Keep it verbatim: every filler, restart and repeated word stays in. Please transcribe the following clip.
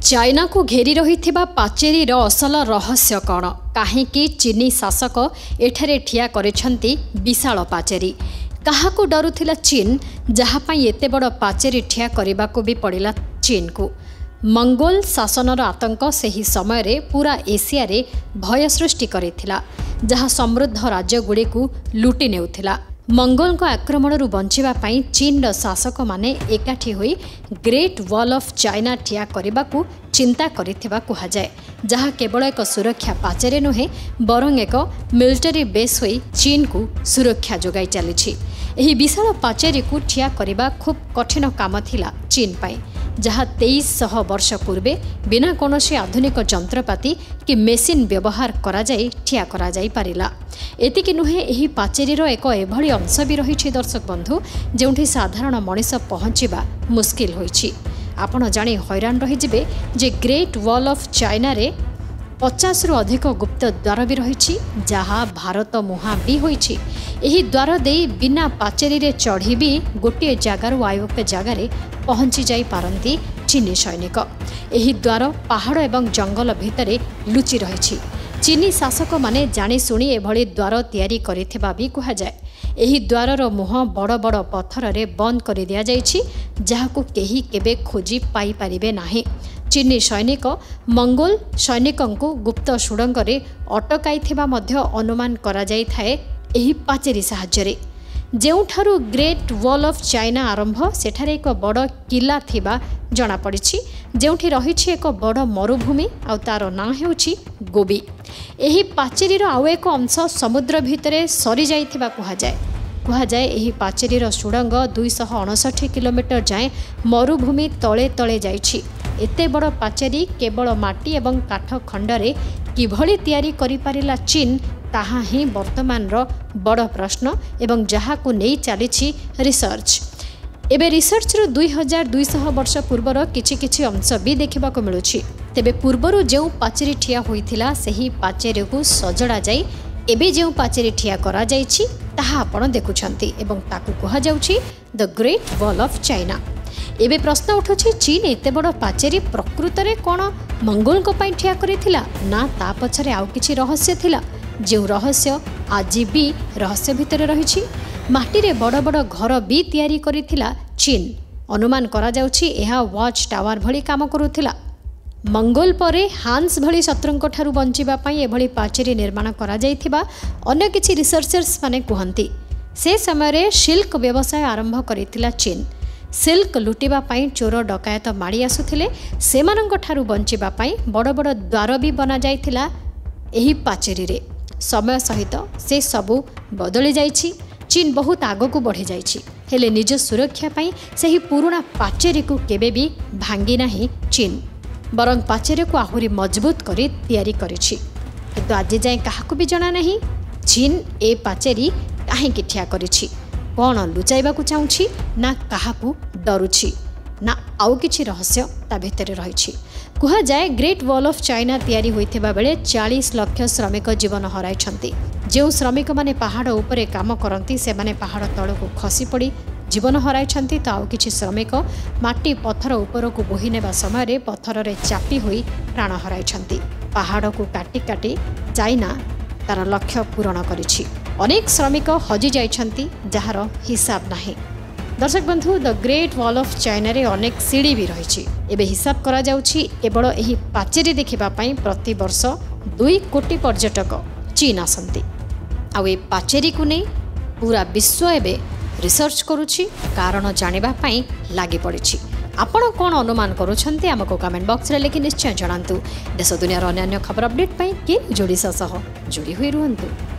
China को घेरी रही पाचेरी असल रहस्य कौन कहीं चीनी शासक एठारे ठिया करिसेंती विशाल पाचेरी क्या डरुला चीन जहाँपाई एत बड़ पाचेरी ठिया करने को भी पड़ा चीन को मंगोल शासनर आतंक सही समय रे पूरा एशिया रे भय सृष्टि करिथिला जहाँ समृद्ध राज्य गुड़ी को लुटि नेउथिला। मंगोल आक्रमण बंचिबा पई चीन शासक माने एकाठी होई ग्रेट वॉल ऑफ चाइना ठिया करने को चिंता करिथिबा कुहा जाए जहाँ केवल एक सुरक्षा पाचेरी नुहे बरं एक मिलिटरी बेस होई चीन को सुरक्षा जोगाई चली। एही विशाल पाचेरी को ठिया करने खूब कठिन काम थिला चीन पाई जहाँ तेईस शह वर्ष पूर्वे बिना कौनसी आधुनिक जंत्रपाति कि मेसीन व्यवहार करा जाई ठिया करा जाई पारिला। एतिकी नुहे एही पाचेरीर एक एभली अंश भी रही दर्शक बंधु जोंठी साधारण मनीष पहुँचवा मुस्किल होईछि। आपण जानी हैरान रहीजिबे जे ग्रेट वॉल ऑफ चाइना रे पचास रु अधिक गुप्त द्वार भी रही जहाँ भारत मुहां भी होईछि। एही द्वार दे बिना पाचेरी रे चढ़ी भी गोटे जगार आयो एक जगार पहुंची जाई पारंती चीनी सैनिक। एही द्वार पहाड़ एवं जंगल भितरे लुचि रही। चीनी शासक माने जानी शुणी एभली द्वार तैयारी करिथिबा भी कुहा जाए। एही द्वारर मुह बड़ बड़ पत्थर रे बंद कर दिया जाइछि जहाको केही केबे खोजी पाई परिबे नाही। चीनी सैनिक मंगोल सैनिकों को गुप्त सुड़ंग रे अटकाइथिबा मध्य अनुमान करा जाई थाए एही पाचेरी साहाय्य जेउठारु ग्रेट वॉल ऑफ चाइना आरंभ सेठारे एक बड़ किला थिबा जणा पड़िछि जेउठी रहिछि एक बड़ मरुभूमि आ तार नाम हेउछि गोबी। एही पाचेरीर आउ एक अंश समुद्र भितरे सरी जाइथिबा कुहा जाए कुहा जाए एही पाचेरीर सुड़ंग दुईश अणसठ किलोमीटर जाए मरुभूमि तले तले जाइछि। एते बड़ पाचेरी केवल माटी एवं काठ खंडरे किभली तैयारी करि पारिला चीन ताहा ही वर्तमान रो बड़ प्रश्न एवं जहाँ को नहीं चली रिसर्च। एबे रिसर्च रो दुई हजार दुईश वर्ष पूर्वर किछि किछि अंश भी देखा मिलूँ। तेबे पूर्वर जो पाचेरी ठिया होइथिला सेही पाचेरी को सजड़ा जाई एबे जो पाचेरी ठिया करा जाइछि ताहा आपण देखुछंती एवं ताकू कहा जाउछि the great wall of China. एबे प्रश्न उठुछि चीन एते बड़ पाचेरी प्रकृत रे कोन मंगोल को पई ठिया करिथिला ना ता पछरे आउ किछि रहस्य थिला जो रहस्य आज भी रहस्य भितर रही। माटी रे बड़ बड़ घर भी तैयारी करिथिला चीन अनुमान करा जाउछि एहा वॉच टावर भली काम करुथिला। मंगोल परे हांस भली शत्रुंक ठारू बंचिबा पई एभली पाचेरी निर्माण करा जाइथिबा अन्य किछि रिसर्चर्स माने कुहंती। से समय रे सिल्क व्यवसाय आरंभ करिथिला चीन। सिल्क लुटिबा पई चोर डकायत माड़ी आसुथिले सेमानंक ठारू बंचिबा पई बड़ बड़ द्वार भी बना जाइथिला एही पाचेरी रे। समय सहित से सबू बदली जाइछि। चीन बहुत आगको बढ़ी जाइछि हेले निज सुरक्षा पाई सही पुराना पाचेरी को केबे भी भांगी नाही चीन बरं पाचेरी को आहुरी मजबूत करी तैयारी करिछि। किंतु आज जाए काहाकू भी जणा नाही चीन ए पाचेरी काहेकि ठिया करिछि कौन लुचाइबा को चाहुछि ना काहाकू डरुछि ना आउ किछि रहस्य ता भितर रहिछि। कुहा जाए ग्रेट वॉल ऑफ चाइना तैयारी होइथिबा बेले चालीस लाख श्रमिक जीवन हराइछंती। जो श्रमिक माने पहाड़ उपरे काम करंती से माने पहाड़ तळको खसी पड़ी जीवन हराइछंती तो आउ किछि श्रमिक माटी पत्थर ऊपर को बोही नेबा समय रे पत्थर रे चापी होई प्राण हराइछंती। पहाड़ को काटी काटी चाइना तार लक्ष्य पूरण करिछि। अनेक श्रमिक हजि जाइछंती जहार हिसाब नाही। दर्शक बंधु the great wall of China रे अनेक सीढ़ी भी रही। एबे हिसाब करा जाउछि केवल एही पाचेरी देखिबा पई प्रति वर्ष दुई कोटी पर्यटक चीन आसंती। आउ ए पाचेरी को नहीं पूरा विश्व एबे रिसर्च करुछि कारण जानिबा पई लागि पड़िछि। आपण कोन अनुमान करूछंती हमको कमेंट बॉक्स रे लिखि निश्चय जणांतु। देश दुनिया रो अन्य खबर अपडेट पई के जोड़ी सह जोड़ी होई रुहंतु।